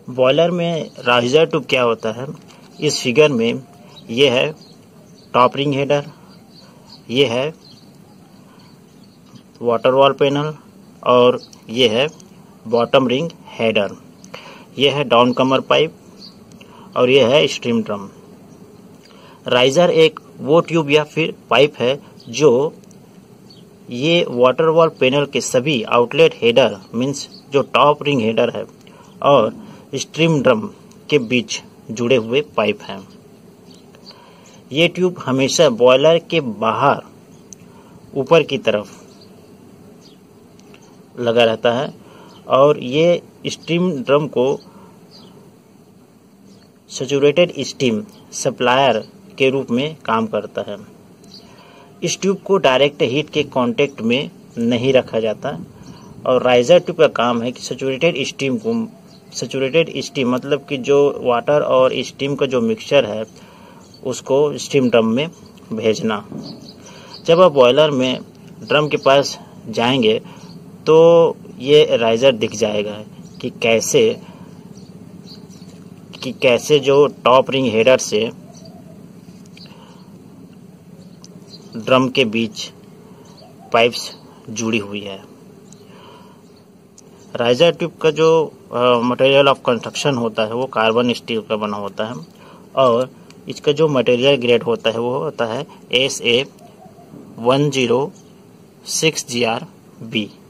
Boiler में riser tube क्या होता है, इस फिगर में ये है टॉप रिंग हेडर, ये है वाटर वॉल पैनल और ये है बॉटम रिंग हेडर, ये है डाउन कमर पाइप और ये है स्टीम ड्रम। राइजर एक वो ट्यूब या फिर पाइप है जो ये वाटर वॉल पैनल के सभी आउटलेट हेडर मीन्स जो टॉप रिंग हेडर है और स्टीम ड्रम के बीच जुड़े हुए पाइप हैं। ये ट्यूब हमेशा बॉयलर के बाहर ऊपर की तरफ लगा रहता है और ये स्टीम ड्रम को सैचुरेटेड स्टीम सप्लायर के रूप में काम करता है। इस ट्यूब को डायरेक्ट हीट के कांटेक्ट में नहीं रखा जाता और राइजर ट्यूब का काम है कि सैचुरेटेड स्टीम मतलब कि जो वाटर और स्टीम का जो मिक्सचर है उसको स्टीम ड्रम में भेजना। जब आप बॉयलर में ड्रम के पास जाएंगे तो ये राइजर दिख जाएगा कि कैसे जो टॉप रिंग हेडर से ड्रम के बीच पाइप्स जुड़ी हुई है। राइजर ट्यूब का जो मटेरियल ऑफ कंस्ट्रक्शन होता है वो कार्बन स्टील का बना होता है और इसका जो मटेरियल ग्रेड होता है वो होता है SA 106GRB।